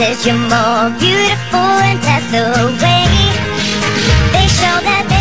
says you're more beautiful, and that's the way they show that